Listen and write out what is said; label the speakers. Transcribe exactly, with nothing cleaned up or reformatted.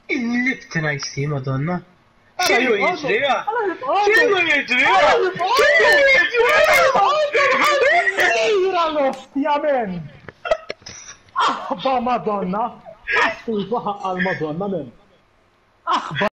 Speaker 1: Il-liftin ice madonna.
Speaker 2: Alla
Speaker 1: Xinu
Speaker 2: jibqgħodu,
Speaker 1: jiġri?
Speaker 2: alla jibqgħodu.
Speaker 1: Xinu jiġri?
Speaker 2: Alla jibqgħodu.
Speaker 1: Xinu jiġri?
Speaker 2: Ira l-ostja men! Aħba Madonna! Aħba għal Madonna men! Aħba